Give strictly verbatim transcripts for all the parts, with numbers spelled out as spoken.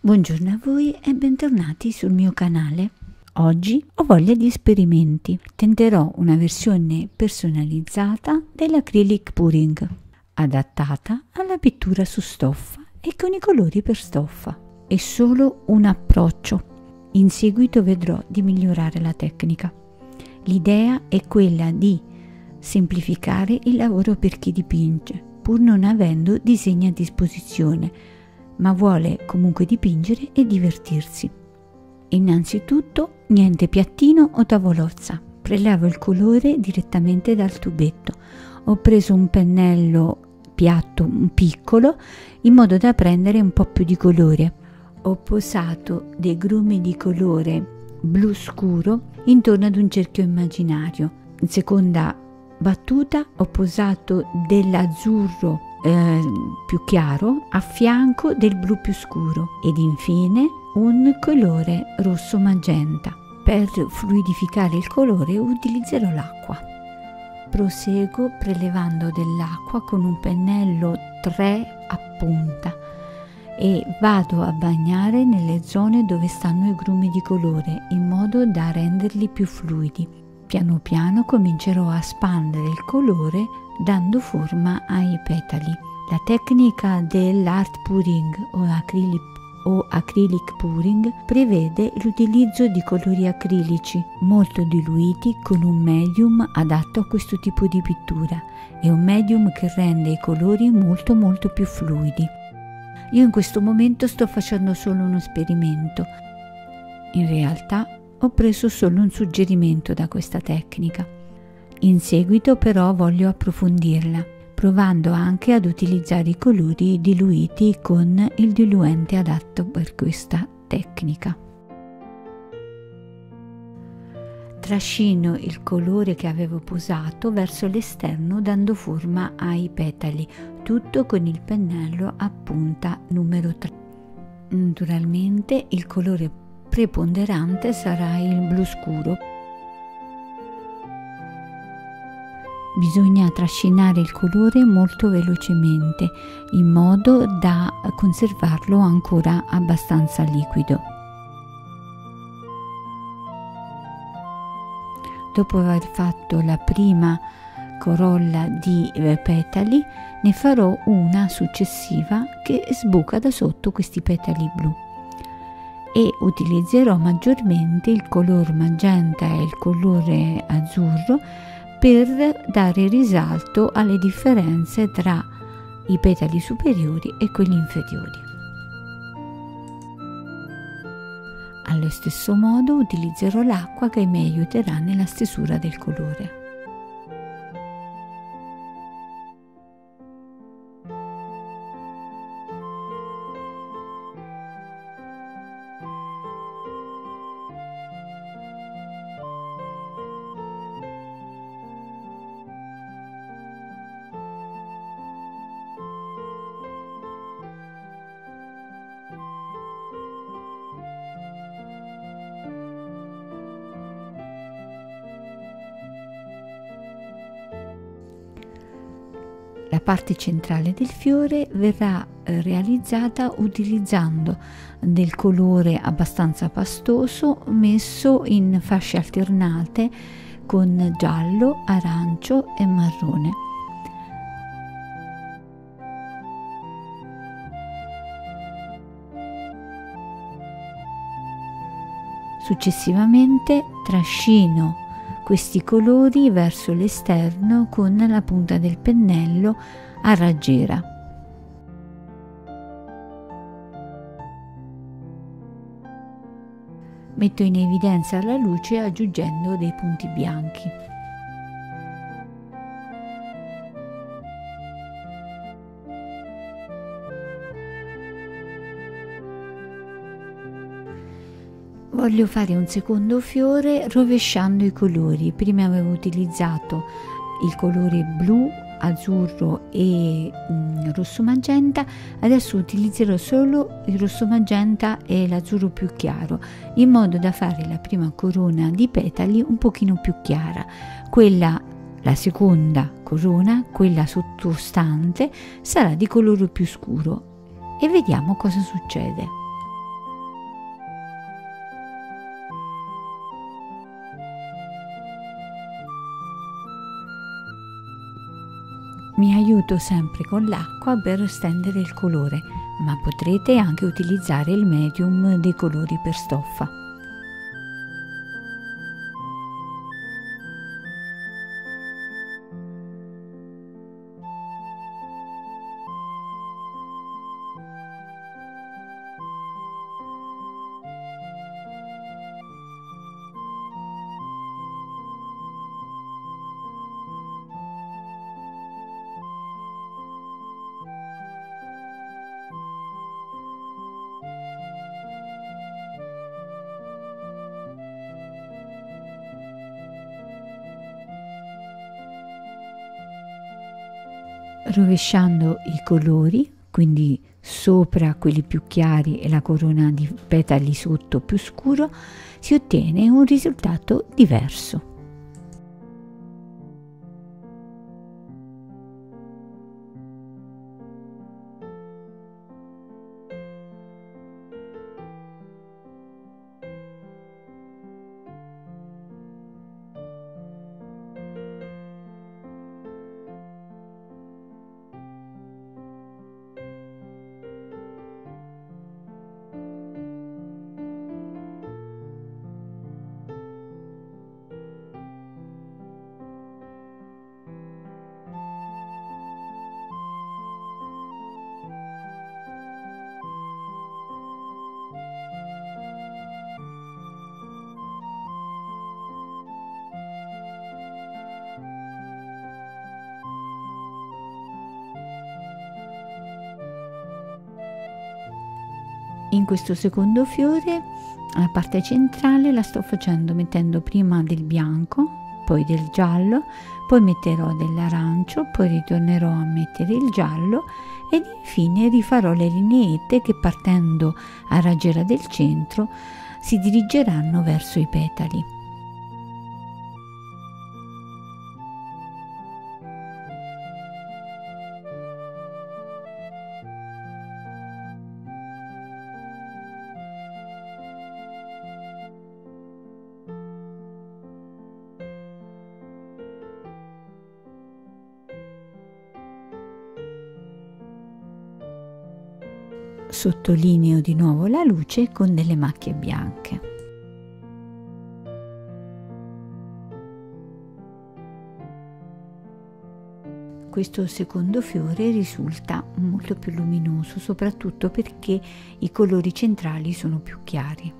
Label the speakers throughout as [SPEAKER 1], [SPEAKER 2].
[SPEAKER 1] Buongiorno a voi e bentornati sul mio canale. Oggi ho voglia di esperimenti. Tenterò una versione personalizzata dell'Acrylic Pouring, adattata alla pittura su stoffa e con i colori per stoffa. È solo un approccio. In seguito vedrò di migliorare la tecnica. L'idea è quella di semplificare il lavoro per chi dipinge, pur non avendo disegni a disposizione, ma vuole comunque dipingere e divertirsi. Innanzitutto niente piattino o tavolozza, prelevo il colore direttamente dal tubetto. Ho preso un pennello piatto piccolo in modo da prendere un po' più di colore. Ho posato dei grumi di colore blu scuro intorno ad un cerchio immaginario. In seconda battuta ho posato dell'azzurro Eh, più chiaro a fianco del blu più scuro ed infine un colore rosso magenta. Per fluidificare il colore utilizzerò l'acqua. Proseguo prelevando dell'acqua con un pennello tre a punta e vado a bagnare nelle zone dove stanno i grumi di colore in modo da renderli più fluidi. Piano piano comincerò a spandere il colore dando forma ai petali. La tecnica dell'art pouring o acrylic, o acrylic pouring prevede l'utilizzo di colori acrilici molto diluiti con un medium adatto a questo tipo di pittura e un medium che rende i colori molto molto più fluidi. Io in questo momento sto facendo solo uno esperimento. In realtà ho preso solo un suggerimento da questa tecnica. In seguito però voglio approfondirla, provando anche ad utilizzare i colori diluiti con il diluente adatto per questa tecnica. Trascino il colore che avevo posato verso l'esterno dando forma ai petali, tutto con il pennello a punta numero tre. Naturalmente il colore preponderante sarà il blu scuro. Bisogna trascinare il colore molto velocemente in modo da conservarlo ancora abbastanza liquido. Dopo aver fatto la prima corolla di petali, ne farò una successiva che sbuca da sotto questi petali blu e utilizzerò maggiormente il color magenta e il colore azzurro per dare risalto alle differenze tra i petali superiori e quelli inferiori. Allo stesso modo utilizzerò l'acqua che mi aiuterà nella stesura del colore. La parte centrale del fiore verrà realizzata utilizzando del colore abbastanza pastoso messo in fasce alternate con giallo, arancio e marrone. Successivamente trascino questi colori verso l'esterno con la punta del pennello a raggiera. Metto in evidenza la luce aggiungendo dei punti bianchi. Voglio fare un secondo fiore rovesciando i colori. Prima avevo utilizzato il colore blu, azzurro e mm, rosso magenta, adesso utilizzerò solo il rosso magenta e l'azzurro più chiaro, in modo da fare la prima corona di petali un pochino più chiara. Quella, la seconda corona, quella sottostante, sarà di colore più scuro e vediamo cosa succede. Mi aiuto sempre con l'acqua per stendere il colore, ma potrete anche utilizzare il medium dei colori per stoffa. Rovesciando i colori, quindi sopra quelli più chiari e la corona di petali sotto più scuro, si ottiene un risultato diverso. In questo secondo fiore, la parte centrale la sto facendo mettendo prima del bianco, poi del giallo, poi metterò dell'arancio, poi ritornerò a mettere il giallo ed infine rifarò le lineette che, partendo a raggiera del centro, si dirigeranno verso i petali. Sottolineo di nuovo la luce con delle macchie bianche. Questo secondo fiore risulta molto più luminoso, soprattutto perché i colori centrali sono più chiari.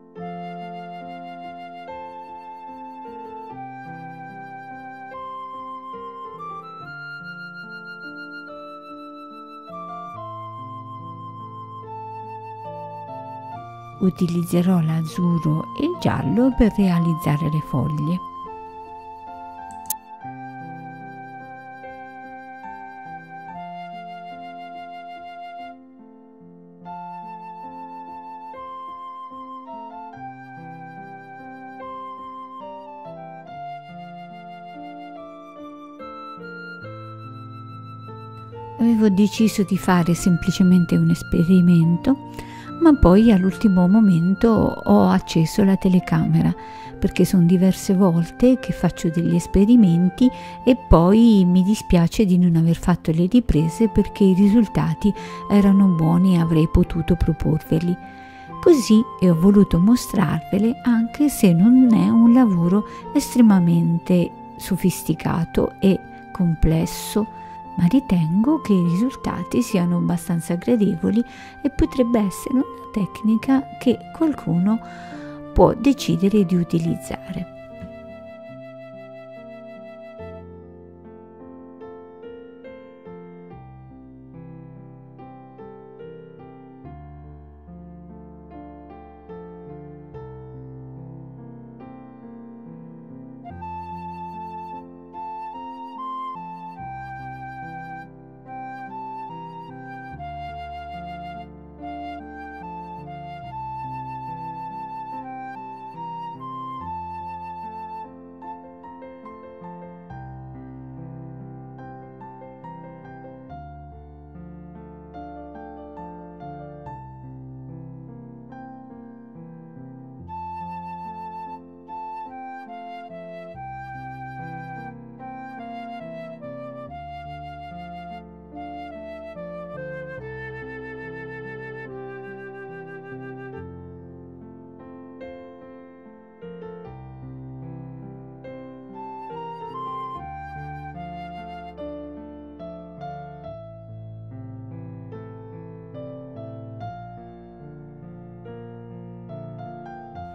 [SPEAKER 1] Utilizzerò l'azzurro e il giallo per realizzare le foglie. Avevo deciso di fare semplicemente un esperimento, ma poi all'ultimo momento ho acceso la telecamera, perché sono diverse volte che faccio degli esperimenti e poi mi dispiace di non aver fatto le riprese perché i risultati erano buoni e avrei potuto proporveli. Così ho voluto mostrarvele, anche se non è un lavoro estremamente sofisticato e complesso, ma ritengo che i risultati siano abbastanza gradevoli e potrebbe essere una tecnica che qualcuno può decidere di utilizzare.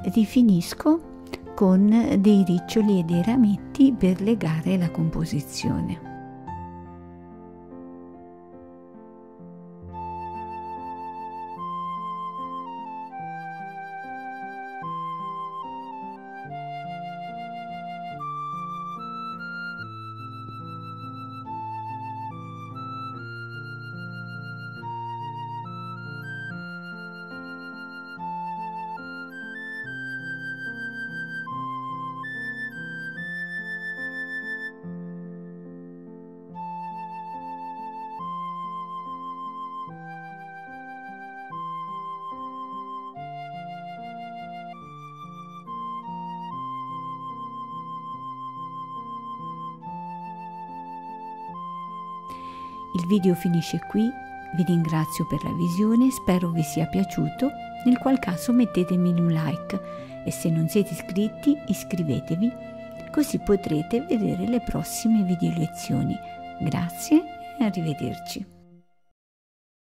[SPEAKER 1] rifinisco con dei riccioli e dei rametti per legare la composizione. Il video finisce qui, vi ringrazio per la visione, spero vi sia piaciuto, nel qual caso mettetemi un like e se non siete iscritti iscrivetevi, così potrete vedere le prossime video lezioni. Grazie e arrivederci.